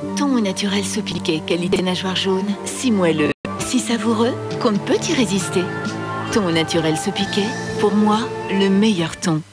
Thon au naturel soupe piqué, qualité nageoire jaune, si moelleux, si savoureux qu'on ne peut y résister. Thon au naturel soupe piqué, pour moi, le meilleur thon.